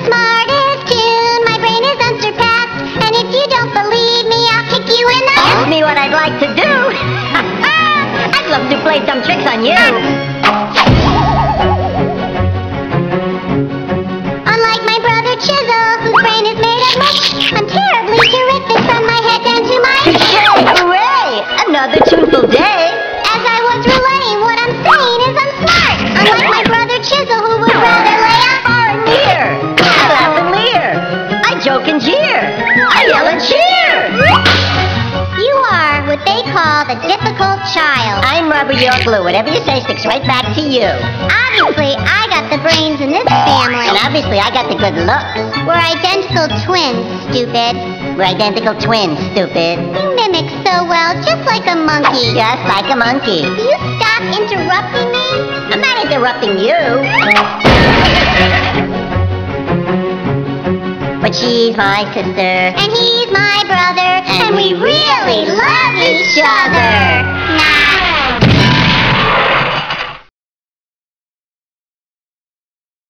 smart as Tooned, my brain is unsurpassed, and if you don't believe me, I'll kick you in the... Ask me what I'd like to do. I'd love to play some tricks on you. Unlike my brother Chisel, whose brain is made of mush, I'm terribly terrific from my head down to my... Yay, hooray! Another tuneful day. As I was relaying, what I'm saying is I'm smart. Unlike my brother Chisel, who would rather lay a... Far and near. I laugh and leer. I joke and jeer. I yell and cheer. You are what they call the difficult child. I'm rubber, you're glue. Whatever you say sticks right back to you. Obviously, I got the brains in this family. And obviously, I got the good looks. We're identical twins, stupid. We're identical twins, stupid. You mimic so well, just like a monkey. Just like a monkey. Will you stop interrupting me? I'm not interrupting you. But she's my sister. And he's my brother. And we really love